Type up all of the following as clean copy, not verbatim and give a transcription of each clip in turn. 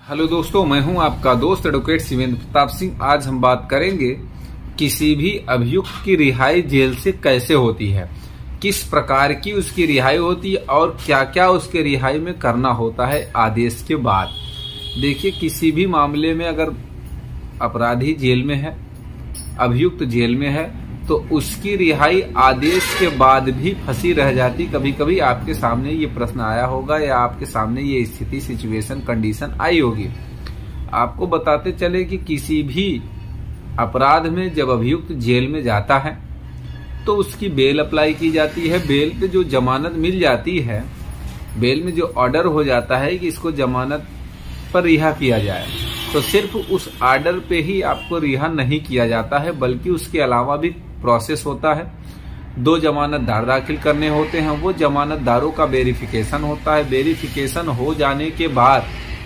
Hello दोस्तों, मैं हूं आपका दोस्त एडवोकेट शिवेंद्र प्रताप सिंह। आज हम बात करेंगे किसी भी अभियुक्त की रिहाई जेल से कैसे होती है, किस प्रकार की उसकी रिहाई होती है और क्या क्या उसके रिहाई में करना होता है आदेश के बाद। देखिए, किसी भी मामले में अगर अपराधी जेल में है, अभियुक्त जेल में है, तो उसकी रिहाई आदेश के बाद भी फंसी रह जाती। कभी कभी आपके सामने ये प्रश्न आया होगा या आपके सामने ये स्थिति, सिचुएशन, कंडीशन आई होगी। आपको बताते चले कि किसी भी अपराध में जब अभियुक्त जेल में जाता है तो उसकी बेल अप्लाई की जाती है। बेल पे जो जमानत मिल जाती है, बेल में जो ऑर्डर हो जाता है कि इसको जमानत पर रिहा किया जाए, तो सिर्फ उस ऑर्डर पे ही आपको रिहा नहीं किया जाता है, बल्कि उसके अलावा भी प्रोसेस होता है। 2 जमानतदार दाखिल करने होते हैं, वो जमानतदारों का वेरिफिकेशन होता है। वेरिफिकेशन हो जाने के बाद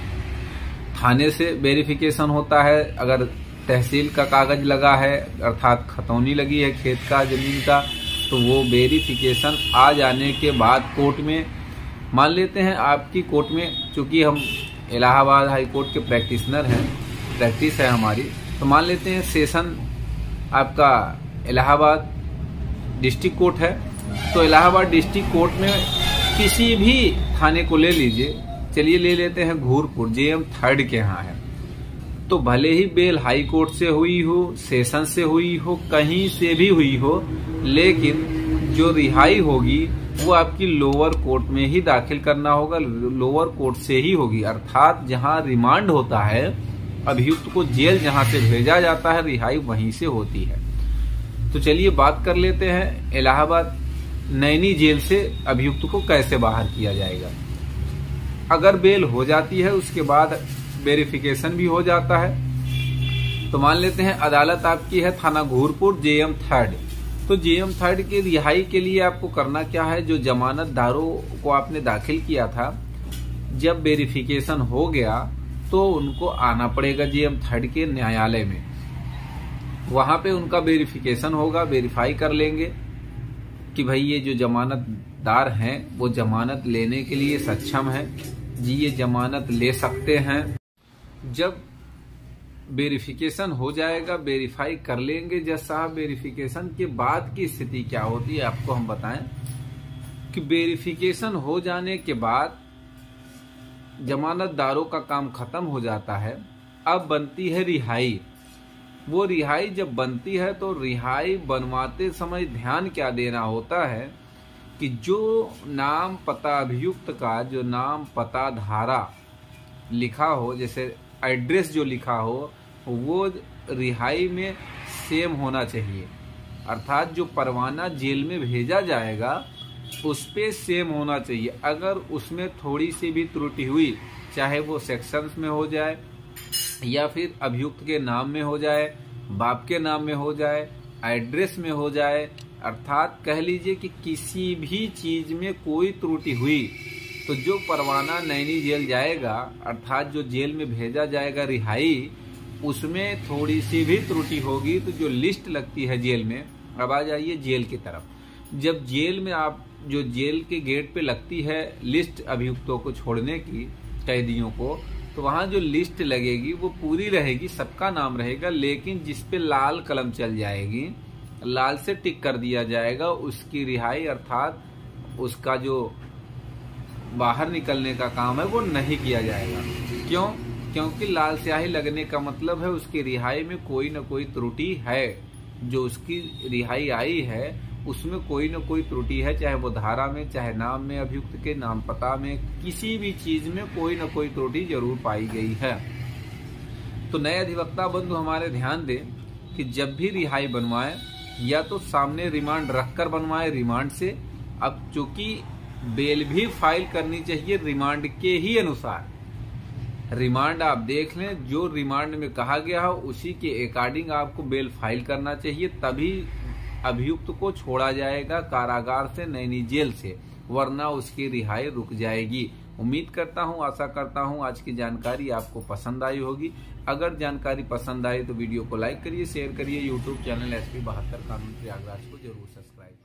थाने से वेरिफिकेशन होता है। अगर तहसील का कागज लगा है, अर्थात खतौनी लगी है खेत का, जमीन का, तो वो वेरिफिकेशन आ जाने के बाद कोर्ट में, मान लेते हैं आपकी कोर्ट में, चूंकि हम इलाहाबाद हाई कोर्ट के प्रैक्टिशनर हैं, प्रैक्टिस है हमारी, तो मान लेते हैं सेशन आपका इलाहाबाद डिस्ट्रिक्ट कोर्ट है। तो इलाहाबाद डिस्ट्रिक्ट कोर्ट में किसी भी थाने को ले लीजिए, चलिए ले लेते हैं घूरपुर, जेएम 3 के यहाँ है, तो भले ही बेल हाई कोर्ट से हुई हो, सेशन से हुई हो, कहीं से भी हुई हो, लेकिन जो रिहाई होगी वो आपकी लोअर कोर्ट में ही दाखिल करना होगा, लोअर कोर्ट से ही होगी। अर्थात जहां रिमांड होता है, अभियुक्त को जेल जहां से भेजा जाता है, रिहाई वहीं से होती है। तो चलिए बात कर लेते हैं इलाहाबाद नैनी जेल से अभियुक्त को कैसे बाहर किया जाएगा। अगर बेल हो जाती है, उसके बाद वेरिफिकेशन भी हो जाता है, तो मान लेते हैं अदालत आपकी है थाना घूरपुर, जेएम 3। तो जेएम 3 की रिहाई के लिए आपको करना क्या है, जो जमानतदारों को आपने दाखिल किया था, जब वेरिफिकेशन हो गया तो उनको आना पड़ेगा जेएम 3 के न्यायालय में। वहां पे उनका वेरिफिकेशन होगा, वेरीफाई कर लेंगे कि भाई ये जो जमानतदार हैं वो जमानत लेने के लिए सक्षम है, जी ये जमानत ले सकते हैं। जब वेरिफिकेशन हो जाएगा, वेरीफाई कर लेंगे जज साहब। वेरिफिकेशन के बाद की स्थिति क्या होती है आपको हम बताएं कि वेरिफिकेशन हो जाने के बाद जमानतदारों का काम खत्म हो जाता है। अब बनती है रिहाई। वो रिहाई जब बनती है तो रिहाई बनवाते समय ध्यान क्या देना होता है कि जो नाम पता अभियुक्त का, जो नाम पता धारा लिखा हो, जैसे एड्रेस जो लिखा हो, वो रिहाई में सेम होना चाहिए। अर्थात जो परवाना जेल में भेजा जाएगा उस पे सेम होना चाहिए। अगर उसमें थोड़ी सी भी त्रुटि हुई, चाहे वो सेक्शंस में हो जाए या फिर अभियुक्त के नाम में हो जाए, बाप के नाम में हो जाए, एड्रेस में हो जाए, अर्थात कह लीजिए कि किसी भी चीज में कोई त्रुटि हुई, तो जो परवाना नैनी जेल जाएगा, अर्थात जो जेल में भेजा जाएगा रिहाई, उसमें थोड़ी सी भी त्रुटि होगी तो जो लिस्ट लगती है जेल में, अब आ जाइए जेल की तरफ। जब जेल में आप, जो जेल के गेट पे लगती है लिस्ट अभियुक्तों को छोड़ने की, कैदियों को, तो वहां जो लिस्ट लगेगी वो पूरी रहेगी, सबका नाम रहेगा, लेकिन जिसपे लाल कलम चल जाएगी, लाल से टिक कर दिया जाएगा, उसकी रिहाई अर्थात उसका जो बाहर निकलने का काम है वो नहीं किया जाएगा। क्यों? क्योंकि लाल स्याही लगने का मतलब है उसकी रिहाई में कोई न कोई त्रुटि है। जो उसकी रिहाई आई है उसमें कोई न कोई त्रुटि है, चाहे वो धारा में, चाहे नाम में, अभियुक्त के नाम पता में, किसी भी चीज में कोई न कोई त्रुटि जरूर पाई गई है। तो नए अधिवक्ता बंधु हमारे ध्यान दें कि जब भी रिहाई बनवाएं, या तो सामने रिमांड रखकर बनवाएं, रिमांड से। अब चूंकि बेल भी फाइल करनी चाहिए रिमांड के ही अनुसार। रिमांड आप देख लें, जो रिमांड में कहा गया हो उसी के अकॉर्डिंग आपको बेल फाइल करना चाहिए, तभी अभियुक्त को छोड़ा जाएगा कारागार से, नैनी जेल से, वरना उसकी रिहाई रुक जाएगी। उम्मीद करता हूं, आशा करता हूं आज की जानकारी आपको पसंद आई होगी। अगर जानकारी पसंद आई तो वीडियो को लाइक करिए, शेयर करिए। यूट्यूब चैनल SP 72 कानून प्रयागराज को जरूर सब्सक्राइब